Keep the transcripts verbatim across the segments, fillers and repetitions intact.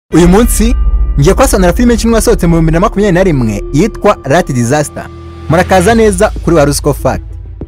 Uyu munsi ngiye kwasanura filime y'inshimwe yasohotse mu bibiri na makumyabiri na rimwe yitwa Rat Disaster. Murakaza neza kuri Warusco Fact.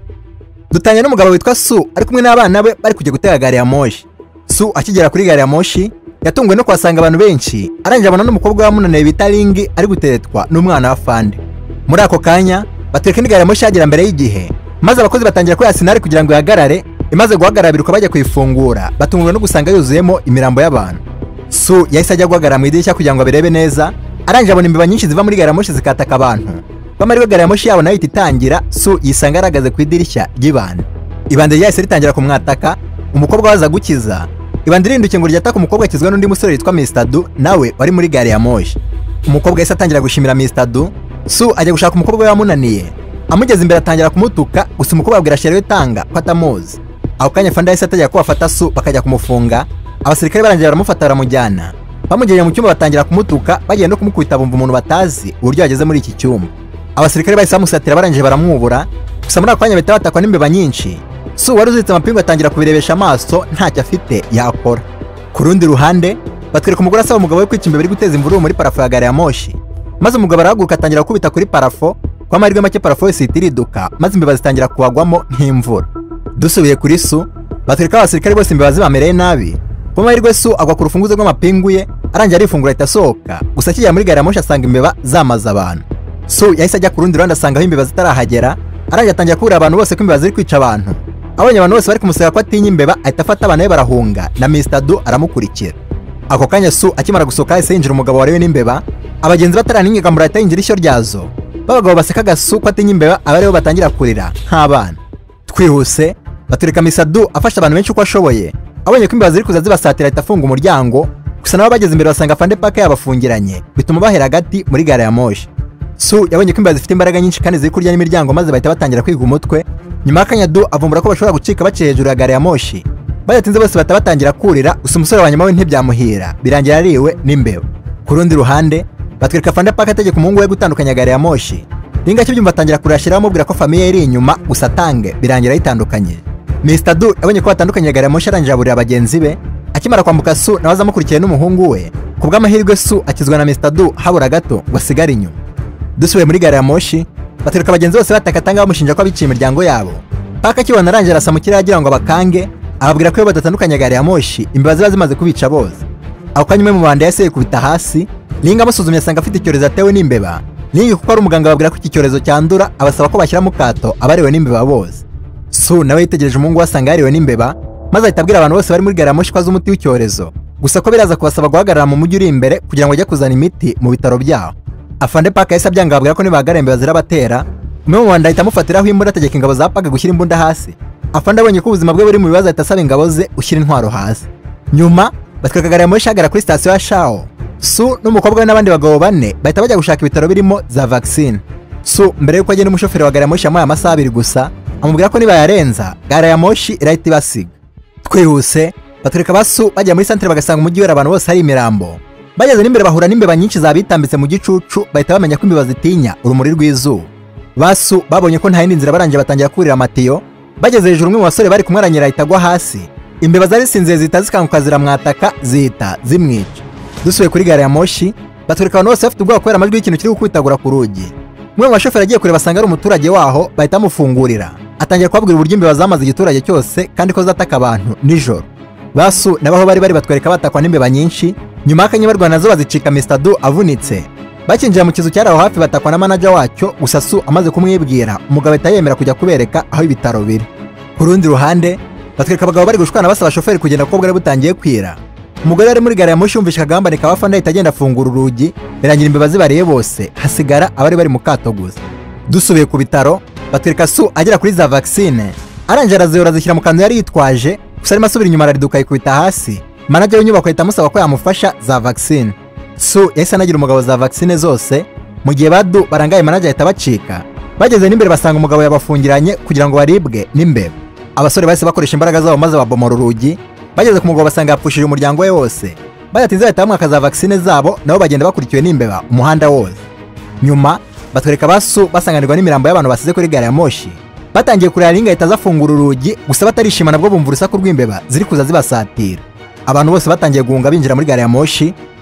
Dutanye n'umugabo witwa Su ari kumwe n'abana be bari kujya gutega gari ya moshi. Su akigera kuri gari ya moshi yatunguwe no kwasanga abantu benshi, arangije abona n'umukobwa wamunaniye bita Ling ari guteretwa n'umwana wa Fande. Muri ako kanya batwereka gari ya moshi yagera mbere y'igihe, maze abakozi batangira ko yasinari kugira ngo yahagarare, imaze guhagarara biruka bajya kuyifungura, batunguwe no gusanga yuzuyemo imirambo y'abantu. Su yahise ajya guhagarara mu idirishya kugira ngo abirebe neza, arangije abona imbeba nyinshi ziva muri gari ya moshi zikataka abantu. Bamariwe gari ya moshi yabo nayo itangira, Su yisanga aragaze ku idirishya ry'ibanda. Ibanda ryahise ritangira kumwataka, umukobwa waza gukiza. Ibanda ririndukiye ngo ryataka umukobwa akizwa n'undi musore witwa mister Du nawe wari muri gari ya moshi. Umukobwa yahise atangira gushimira mister Du. Su ajya gushaka umukobwa we wamunaniye, amugeze imbere atangira kumutuka, gusa umukobwa abwira Sheri we Tanga ko atamuzi. Aho kanya Fanda yahise ategeka ko bafata Su bakajya kumufunga. Abasirikare barangira baramufata baramujyana, bamujyanye mu cyumba batangira kumutuka, bagiye no kumukubita bumva umuntu batazi uburyo yageze muri iki cyumba. Abasirikare bahise bamusatira barangije baramwubura, gusa muri ako kanya bahita batakwa n'imbeba nyinshi. Su wari uziritse amapingu atangira kubirebesha amaso ntacyo afite yakora. Ku rundi ruhande batwereka umugore asaba umugabo we kwica imbeba iri guteza imvururu muri parafo ya gari ya moshi, maze umugabo arahaguruka atangira gukubita kuri parafo, kwa amahirwe make parafo yose ihita iriduka, maze imbeba zitangira kuwagwamo nk'imvura. Dusubiye kuri Su batwereka abasirikare bose imbeba zibamereye nabi. Kwa amahirwe Su agwa ku rufunguzo rw'amapingu ye, arangira arifungura ahita asohoka, gusa akigera muri gari ya moshi asanga imbeba zamaze abantu. Su yahise ajya ku rundi ruhande asanga aho imbeba zitarahagera, arangira atangira kubura abantu bose ko imbeba ziri kwica abantu. Abonye abantu bose bari kumusaba ko atinya imbeba, ahita afata abantu be barahunga, na mister Du aramukurikira. Ako kanya Su akimara gusohoka yahise yinjira umugabo warewe n'imbeba, abagenzi bataraninyiga muri ahita yinjira ishyo ryazo. Babagabo basekaga Su ko atinya imbeba, abaribo batangira kurira nk'abana. Twihuse batureka mister Du afasha abantu benshi uko ashoboye. Abonye ko imbeba ziri kuza zibasatira ahita afunga umuryango, gusa nabo bageze imbere basanga Fande Paka yabafungiranye, bituma bahera hagati muri gari ya moshi. Su yabonye ko imbeba zifite imbaraga nyinshi kandi ziri kurya n'imiryango, maze bahita batangira kwiga umutwe. Nyuma y'akanya Du avumbura ko bashobora gucika baciye hejuru ya gari ya moshi. Bayatinze bose bahita batangira kurira, gusa umusore wa nyuma we ntibyamuhira, birangira ariwe n'imbeba. Ku rundi ruhande batwereka Fande Paka ategeka umuhungu we gutandukanya gari ya moshi. Ringa kibyumva atangira kurashira amubwira ko famiye iri inyuma, gusa Tange birangira yitandukanye. mister Du abonye ko batandukanye gari ya moshi arangije aburira abagenzi be, akimara kwambuka Su nawe azamukurikiye n'umuhungu we. Ku bw'amahirwe Su akizwa na mister Du habura gato ngo asigare inyuma. Dusubiye muri gari ya moshi batereka abagenzi bose bataka Tanga bamushinja ko abiciye imiryango yabo. Paka kibona arangije arasa mu kirere agira ngo abakange, ababwira ko iyo badatandukanye gari ya moshi imbeba ziba zimaze kubica bose. Ako kanya umwe mu banda yahise yikubita hasi, Ling amusuzumye asanga afite icyorezo atewe n'imbeba. Ling kuko ari umuganga babwira ko iki cyorezo cyandura, abasaba ko bashyira mu kato abariwe n'imbeba bose. Su nawe yitegereje umuhungu wasanga yariwe n'imbeba, maze ahita abwira abantu bose bari muri gari ya moshi ko azi umuti w'icyorezo, gusa ko biraza kubasaba guhagarara mu mujyi uri imbere kugira ngo ajye kuzana imiti mu bitaro byaho. Afande Paka yahise abyanga ababwira ko nibahagarara imbeba zirabatera. Umwe mu banda ahita amufatiraho imbunda ategeka ingabo za Paka gushyira imbunda hasi. Afande abonye ko ubuzima bwe buri mu bibazo ahita asaba ingabo ze gushyira intwaro hasi. Nyuma batwereka gari ya moshi ihagara kuri sitasiyo ya Shao. Su n'umukobwa we n'abandi bagabo bane bahita bajya gushaka ibitaro birimo za vaccine. Su mbere yuko agenda umushoferi wa gari ya moshi yamuhaye amasaha abiri gusa, amubwira ko niba yarenza gari ya moshi irahita ibasiga. Twihuse batwereka basu bajya muri santere bagasanga umujyi wera abantu bose hari imirambo. Bageze n'imbere bahura n'imbeba nyinshi zabitambitse mu gicucu, bahita bamenya ko imbeba zitinya urumuri rw'izuba. Basu babonye ko nta yindi nzira barangije batangira kurira amatiyo. Bageze hejuru umwe mu basore bari kumwaranyira ahita agwa hasi. Imbeba zari sinziye zihita zikanguka ziramwataka zihita zimwica. Dusuye kuri gari ya moshi batwereka abantu bose bafite ubwoba kubera amajwi y'ikintu kiri gukubitagura ku rugi. Umwe mu bashoferi agiye kureba asanga ari umuturage waho, bahita amufungurira. Atangira kubabwira uburyo imbeba zamaze igiturage cyose kandi ko zataka abantu nijoro. Basu nabaho bari bari batwereka batakwa n'imbeba nyinshi. Nyuma y'akanya barwana nazo bazicika mister Du avunitse. Bakinjira mu kizu cyari aho hafi batakwa na manager wacyo, gusa Su amaze kumwibwira umugabo ahita yemera kujya kubereka aho ibitaro biri. Ku rundi ruhande batwereka abagabo bari gushwana basaba shoferi kugenda kuko bwari butangiye kwira. Umugore ari muri gari ya moshi yumvisha akagambane ka Fanda ahita agenda afungura urugi, birangira imbeba zibariye bose, hasigara abari bari mu kato gusa. Dusubiye ku bitaro batwereka Su agera kuri za vaccine, arangije araziyora zishyira mu kantu yari yitwaje, gusa arimo asubira inyuma arariduka yikubita hasi. Manager w'inyubako ahita amusaba ko yamufasha za vaccine. Su yahise anagira umugabo za vaccine zose, mu gihe badu barangaye manager ahita bacika. Bageze n'imbere basanga umugabo yabafungiranye kugira ngo baribwe n'imbeba. Abasore bahise bakoresha imbaraga zabo maze babomora urugi. Bageze ku mugabo basanga yapfushije umuryango we wose. Bayatinze bahita bamwaka za vaccine zabo, nabo bagenda bakurikiwe n'imbeba umuhanda wose. Nyuma batwereka Basu basanganirwa n'imirambo y'abantu basize kuri gari ya moshi. Batangiye kurira Ling ahita azafungura urugi, gusa batarishima nabwo bumva urusaku rw'imbeba ziri kuza zibasatira. Abantu bose batangiye guhunga binjira muri gari ya moshi.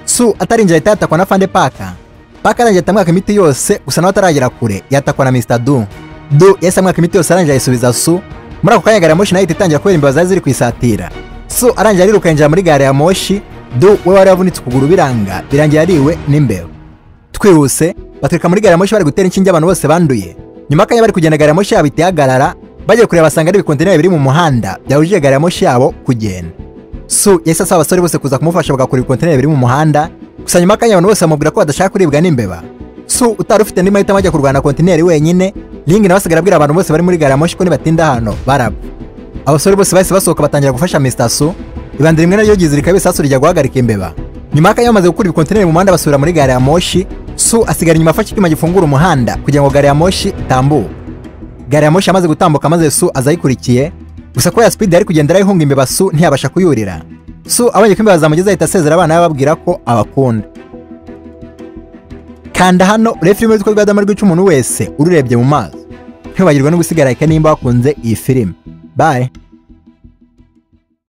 Su atarinjira ahita yatakwa na Fande Paka. Paka arangiye atamwaka imiti yose gusa nawe ataragera kure yatakwa na mister Du. Du yahise amwaka imiti yose arangiye ayisubiza Su. Muri ako kanya gari ya moshi nayo ihita itangira kubera imbeba zari ziri kwisatira. Su arangiye ariruka yinjira muri gari ya moshi. Du we wari wavunitse ukuguru biranga birangiye ariwe n'imbeba. Twihuse batwika muri gari ya moshi bari gutera inshinge abantu bose banduye. Nyuma kanya bari kugenda gari ya moshi yabo itihagarara bagiye kureba basanga ari ibikontineri biri mu muhanda byahujije gari ya moshi yabo kugenda. Su yahise asaba abasore bose kuza kumufasha bagakura ibikontineri biri mu muhanda gusa nyuma kanya abantu bose bamubwira ko badashaka kuribwa n'imbeba. Su utari ufite andi mahitamo ajya kurwana kontineri wenyine. Ling nawe asigara abwira abantu bose bari muri gari ya moshi ko nibatinda hano baraba. Abasore bose bahise basohoka batangira gufasha mister Su. Ibandi rimwe naryo ryizirika bisasu rijya guhagarika imbeba. Nyuma kanya bamaze gukura ibikontineri mu muhanda basubira muri gari ya moshi. Su asigara inyuma afashe icyuma gifungura umuhanda kugira ngo gari ya moshi itambuke. Gari ya moshi amaze gutambuka maze Su azayikurikiye gusa ko ya speed yari kugendera ihunga imbeba Su ntiyabasha kuyurira. Su abonye ko imbeba zamugeze ahita asezera abana bababwira ko abakunda. Kanda hano urebe filime yitwa Rwadama rw'ica umuntu wese ururebye mu maso. Ntibagirwe no gusigara like nimba wakunze iyi filime. Bye.